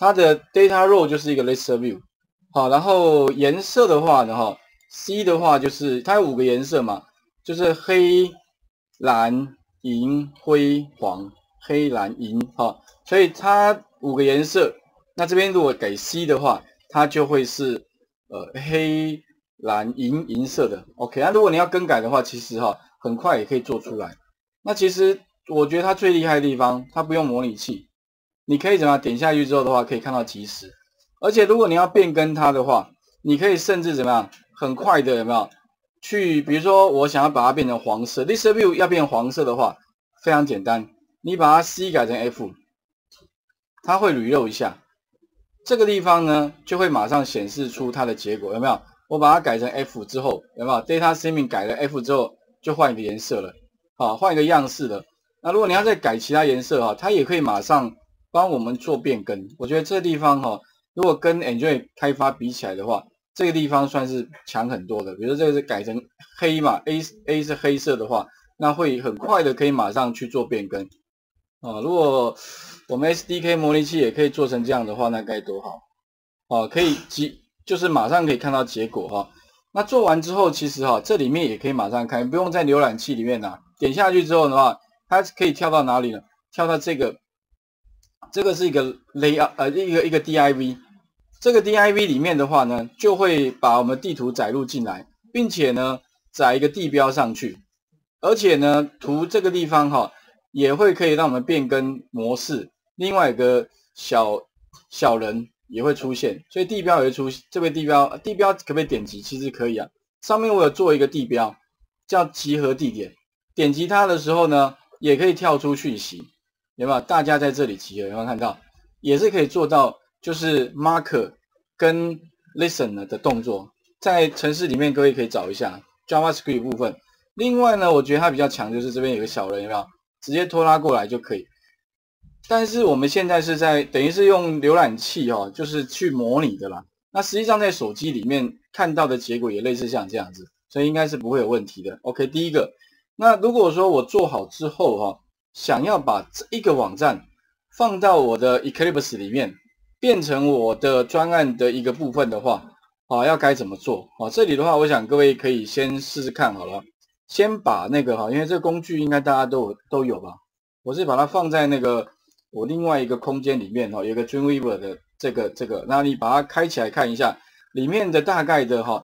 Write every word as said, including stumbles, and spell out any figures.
它的 data row 就是一个 lister view， 好，然后颜色的话呢，哈 ，C 的话就是它有五个颜色嘛，就是黑、蓝、银、灰、黄，黑、蓝、银，哈，所以它五个颜色。那这边如果给 C 的话，它就会是呃黑、蓝、银、银色的。OK， 那如果你要更改的话，其实哈很快也可以做出来。那其实我觉得它最厉害的地方，它不用模拟器。你可以怎么样点下去之后的话，可以看到即时，而且如果你要变更它的话，你可以甚至怎么样，很快的有没有去，比如说我想要把它变成黄色 ，Lister View 要变黄色的话，非常简单，你把它 C 改成 F， 它会 reload 一下，这个地方呢就会马上显示出它的结果，有没有？我把它改成 F 之后，有没有 ？Data Streaming 改了 F 之后，就换一个颜色了，好，换一个样式了。那如果你要再改其他颜色哈，它也可以马上帮我们做变更。我觉得这个地方哈，如果跟 Android 开发比起来的话，这个地方算是强很多的。比如说这个是改成黑嘛 ，A A 是黑色的话，那会很快的可以马上去做变更。啊，如果我们 S D K 模拟器也可以做成这样的话，那该多好！啊，可以即就是马上可以看到结果哈。那做完之后，其实哈这里面也可以马上看，不用在浏览器里面拿。点下去之后的话，它可以跳到哪里呢？跳到这个，这个是一个 layout 呃一个一个 D I V， 这个 D I V 里面的话呢，就会把我们地图载入进来，并且呢载一个地标上去，而且呢图这个地方哈也会可以让我们变更模式，另外一个小小人也会出现，所以地标也会出现。这个地标地标可不可以点击？其实可以啊，上面我有做一个地标叫集合地点。点击它的时候呢，也可以跳出讯息，有没有？大家在这里集合，有没有看到？也是可以做到，就是 marker 跟 listener 的动作，在程式里面各位可以找一下 JavaScript 部分。另外呢，我觉得它比较强，就是这边有个小人，有没有？直接拖拉过来就可以。但是我们现在是在等于是用浏览器哦，就是去模拟的啦。那实际上在手机里面看到的结果也类似像这样子，所以应该是不会有问题的。OK， 第一个。那如果说我做好之后哈、哦，想要把这一个网站放到我的 Eclipse 里面，变成我的专案的一个部分的话，啊，要该怎么做？啊，这里的话，我想各位可以先试试看好了。先把那个哈，因为这个工具应该大家都有都有吧？我是把它放在那个我另外一个空间里面哈，有个 Dreamweaver 的这个这个，那你把它开起来看一下，里面的大概的哈